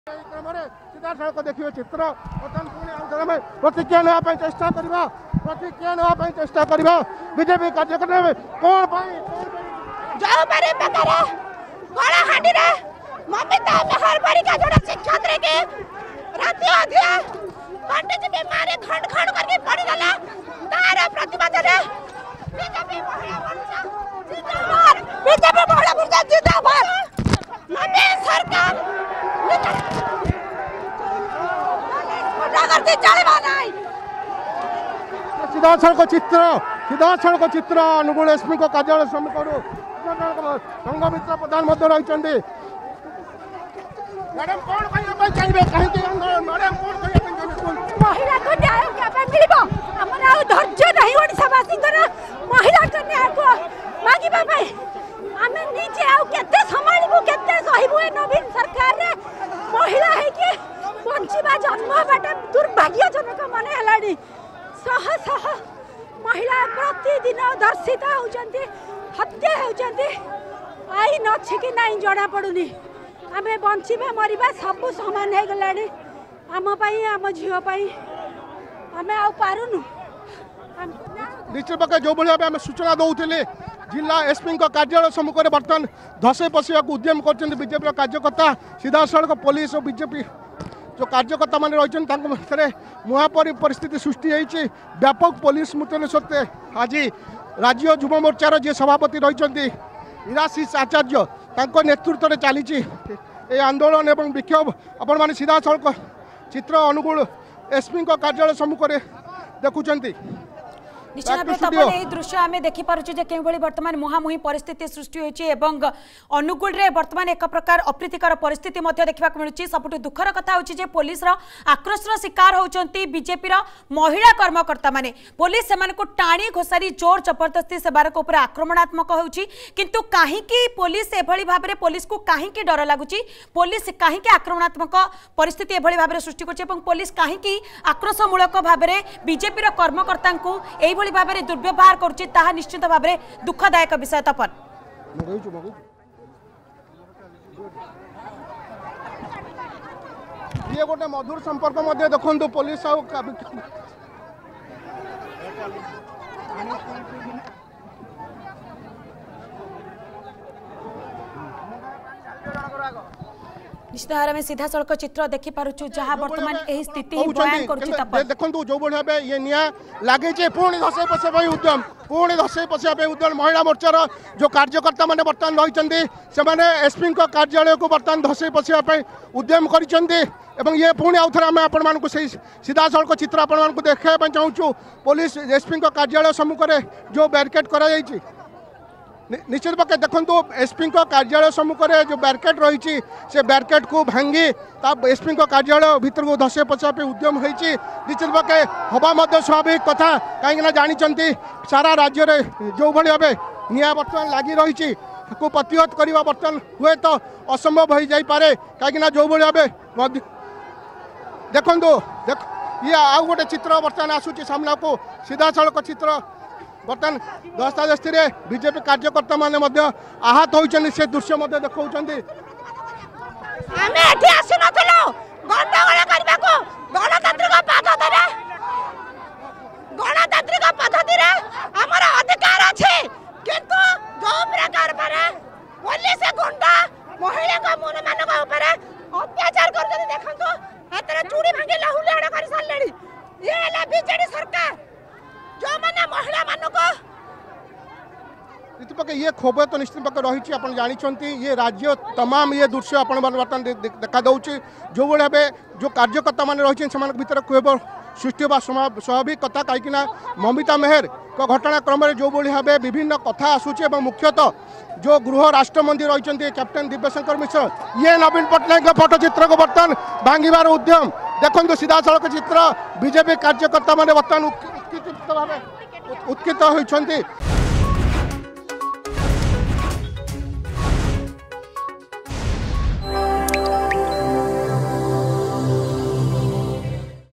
सीधा सड़क देखिए चित्र प्रतिक्रिया नापी चेष्टा करवा प्रतिक्रिया नापी चेष्टा करवा बीजेपी कार्यक्रम में कौन जो मेरे पकड़े बड़ा हांडी रे ममिता मेहर बड़ी का जोड़ा शिक्षात्री के राती अधिया पंडित जी मारे खंड खंड करके पड़ी गला तारा प्रतिवाद रे बीजेपी महिला मोर्चा जिंदाबाद बीजेपी महिला मोर्चा जिंदाबाद नवीन सरकार करते चलवा नहीं सीधा सड़क चित्र अनुगुण एसपी को कार्यालय श्रमिक संघमित्र प्रधान रही मैडम कौन चाहिए कहीं मैडम कौन महिला को न्याय क्या मिलबो हमरा धैर्य नहीं ओडिसावासी महिला को न्याय को मागिबा भाई हमें नीचे आउ केते संभाळबो केते सहिबो ए नवीन सरकार रे महिला है कि बंचिबा जन्म बाटे दुर्भाग्यजनक माने हलाडी सह सह महिला प्रतिदिन दर्शित होउचंती हत्या होउचंती आईन अछि कि नहीं जड़ा पड़ुनी आमे बंचिबा मरिबा सब समान हे गलाडी आम पई आम झियो पई आमे आ पारुनु निश्चित पक्ष जो भाई आम सूचना दौले जिला एसपी कार्यालय सम्मुखें बर्तमान धसे पशिया उद्यम कर बीजेपी कार्यकर्ता सीधा सड़क पुलिस और बीजेपी जो कार्यकर्ता मैंने रही मुहापरी परिस्थिति सृष्टि होती व्यापक पुलिस मुतयन सत्वे आज राज्य युव मोर्चार जी सभापति रही इराशीष आचार्य नेतृत्व में चली आंदोलन एवं विक्षोभ आपण मैंने सीधा सड़क चित्र अनुगुण एसपी कार्यालय सम्मुखें देखुंट निश्चित भाव में दृश्य आम देखिपुचे बर्तमान मुहांमुही परिस्थिति सृष्टि होती अनुगुल रे बर्तमान एक प्रकार अप्रीतिकर परिस्थिति देखा मिलूँ सबुठ दुखर कथा होची पुलिस आक्रोशर शिकार होती बीजेपी महिला कर्मकर्ता माने पुलिस से टाणी घोषारी जोर जबरदस्ती सेवारक उपर आक्रमणात्मक होची किंतु कहीं पुलिस एभली भाव में पुलिस को कहीं डर लगुच पुलिस कहीं आक्रमणात्मक परिस्थिति एभली भाव में सृष्टि कर पुलिस कहीं आक्रोशमूलक भाव में बीजेपी कर्मकर्ता भाव में दुर्व्यवहार कर निश्चित भाव में दुखदायक विषय तपन ये गोटे मधुर संपर्क देखो पुलिस निश्चित भाव में सीधा सड़क चित्र देखि पारुछु जहां वर्तमान एही स्थिति ही बयान करछि तपन देखंतु जो बढिया बे ये निया लागे जे पूर्ण धसे पसे भाई उद्यम पूर्ण धसे पसे भाई उद्यम महिला मोर्चार जो कार्यकर्ता माने वर्तमान रहिचंदी से माने एसपी को कार्यालय को वर्तमान धसे पसे भाई उद्यम करिचंदी एवं ये पुणी आउ थे आम आपण मानक सीधा सड़क चित्र आपण मानक देखा चाहूँ पुलिस एसपी को कार्यालय सम्मुखें जो बैरिकेड करा जायछि निश्चित पक्ष देखो एसपी कार्यालय सम्मुखें जो बैरिकेड रही से बैरिकेड को भांगी एसपी कार्यालय भीतर को धसे पशिया उद्यम होती निश्चित पक्ष हवा स्वाभाविक कथा कहीं जानी सारा राज्य में जो भाई भाव निआ बर्तमान लगी रही को प्रतिहत करवा बर्तमान हुए तो असंभव हो जापे कहीं जो भाई भाव देखो ये आउ गोटे चित्र बर्तमान आसूची सामना को सीधा सड़क चित्र बर्तमान दस्तादस्ती बीजेपी कार्यकर्ता माने आहत होती से दृश्य देखा गणतांत्रिक पद्धति हमारा अधिकार अच्छे किंतु जो प्रकार पुलिस गुंडा महिला का मन मान अत्याचार कर देखो हाथ चूड़ी भांगी लहुलाड़ कर सारे ये बीजेडी सरकार जो माने महिला मानको निश्चित पक्ष ये खोब तो निश्चित पक्ष रही आप जानते ये राज्य तमाम ये दृश्य आप बर्तमान देखा दूसरी जो भाव जो कार्यकर्ता मैंने रही भर खोब सृष्टि स्वाभाविक कथा कहीं ममिता मेहर को घटनाक्रम में जो भाव विभिन्न कथा आसूची मुख्यतः जो गृह राष्ट्रमंत्री रही कैप्टेन दिव्यशंकर मिश्र ये नवीन पट्टनायक पट्टचित्र को बर्तमान भांगार उद्यम देखो सीधा सड़क चित्र बीजेपी कार्यकर्ता मैंने बर्तमान उत्कृत भाव उत्कृत होती।